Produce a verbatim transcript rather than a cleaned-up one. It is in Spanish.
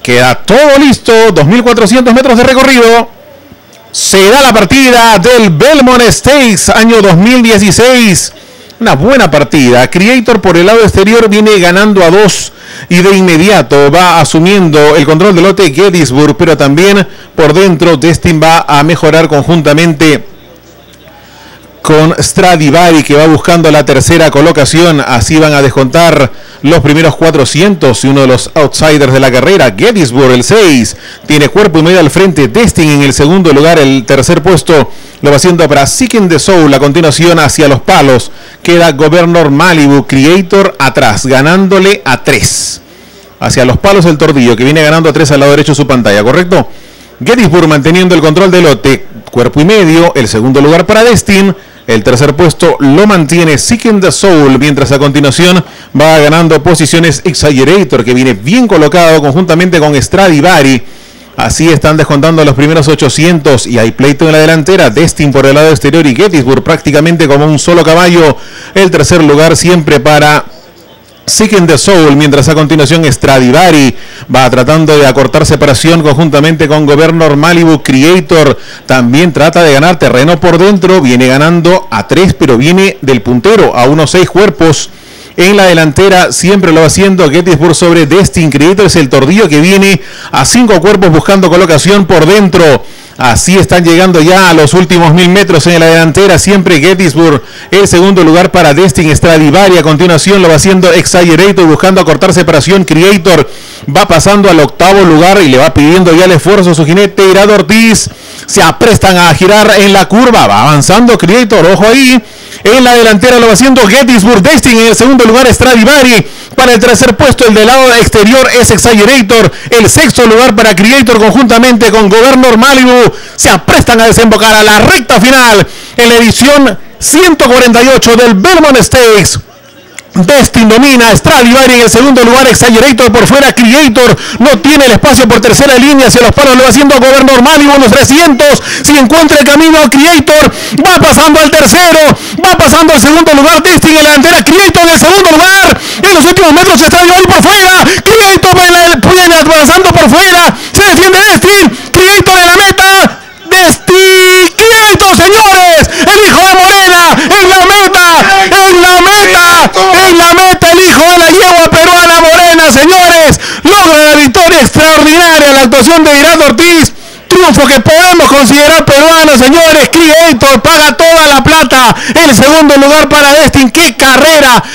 Queda todo listo, dos mil cuatrocientos metros de recorrido. Se da la partida del Belmont Stakes, año dos mil dieciséis. Una buena partida. Creator por el lado exterior viene ganando a dos y de inmediato va asumiendo el control del lote Gettysburg, pero también por dentro Destin va a mejorar conjuntamente con Stradivari, que va buscando la tercera colocación. Así van a descontar los primeros cuatrocientos y uno de los outsiders de la carrera, Gettysburg, el seis, tiene cuerpo y medio al frente. Destin en el segundo lugar. El tercer puesto lo va haciendo para Seeking the Soul. A continuación, hacia los palos queda Governor Malibu. Creator atrás, ganándole a tres. Hacia los palos el Tordillo, que viene ganando a tres al lado derecho de su pantalla, ¿correcto? Gettysburg manteniendo el control del lote, cuerpo y medio. El segundo lugar para Destin. El tercer puesto lo mantiene Seeking the Soul, mientras a continuación va ganando posiciones Exaggerator, que viene bien colocado conjuntamente con Stradivari. Así están descontando los primeros ochocientos y hay pleito en la delantera. Destin por el lado exterior y Gettysburg prácticamente como un solo caballo. El tercer lugar siempre para Seeking the Soul, mientras a continuación Stradivari va tratando de acortar separación conjuntamente con Governor Malibu. Creator también trata de ganar terreno por dentro, viene ganando a tres, pero viene del puntero a unos seis cuerpos. En la delantera siempre lo va haciendo Gettysburg sobre Destin. Creator es el Tordillo que viene a cinco cuerpos buscando colocación por dentro. Así están llegando ya a los últimos mil metros en la delantera. Siempre Gettysburg. El segundo lugar para Destin. Stradivari a continuación lo va haciendo Exaggerator buscando acortar separación. Creator va pasando al octavo lugar y le va pidiendo ya el esfuerzo a su jinete Irad Ortiz. Se aprestan a girar en la curva. Va avanzando Creator. Ojo ahí. En la delantera lo va haciendo Gettysburg. Destin en el segundo lugar Stradivari. Para el tercer puesto, el del lado exterior es Exaggerator. El sexto lugar para Creator conjuntamente con Governor Malibu. Se aprestan a desembocar a la recta final en la edición ciento cuarenta y ocho del Belmont Stakes. Destin domina, Stradivari en el segundo lugar, Exaggerator por fuera. Creator no tiene el espacio por tercera línea, hacia los palos lo va haciendo Governor Malibu en los trescientos. Si encuentra el camino a Creator, va pasando al tercero, va pasando al segundo lugar. Destin en la delantera, Creator en el segundo lugar. En los últimos metros Stradivari por fuera, Creator viene avanzando por fuera, se defiende Destin. Creator en la meta, Destin, Creator, señores, el hijo de Morena en la meta, en la meta, en la meta, el hijo de la yegua peruana Morena, señores, logra la victoria extraordinaria, la actuación de Irad Ortiz. Triunfo que podemos considerar peruano, señores. Creator paga toda la plata. El segundo lugar para Destin. ¡Qué carrera!